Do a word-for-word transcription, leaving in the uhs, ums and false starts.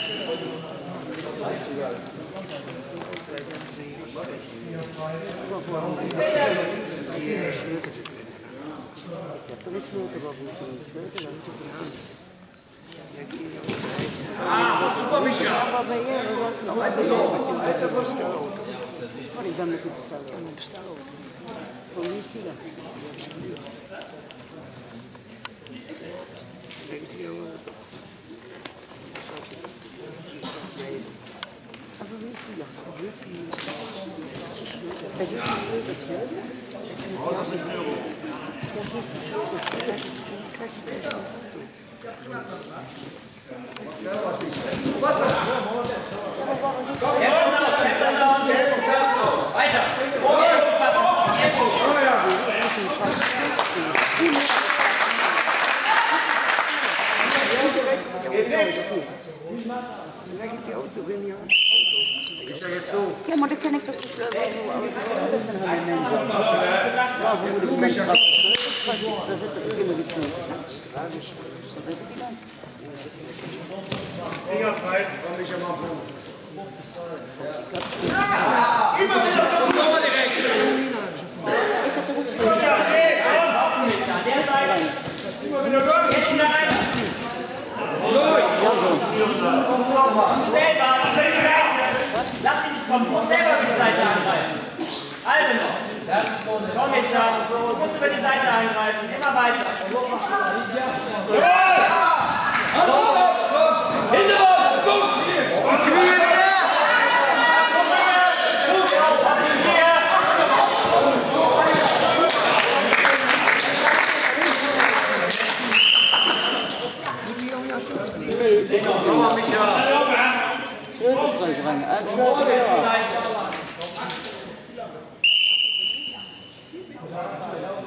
Ah, super Micha! Ik ben met die bestellen. Van wie is die dan? Aber wie ist die das? Das ist das Schöne. Weiter! Dan heb je auto in je ja, maar dan ken ik toch de sleutel wel. Dat zijn hele mensen. Waarom moet ik mensen dat sleutel? Daar zitten kinderen die sleutel. Dus dat heb ik gedaan. Finger frei, komm ich mal rum. Immer wieder auf den Tor direkt! Ik heb er ook sleutel. An der Seite! Jetzt wieder rein! Und selber, über die Seite! Lass ihn nicht kommen, du musst selber über die Seite angreifen! Halbe noch! Komm, Micha! Du musst über die Seite angreifen, immer weiter! Hintergrund! Guck! Sleutel terugbrengen. Uit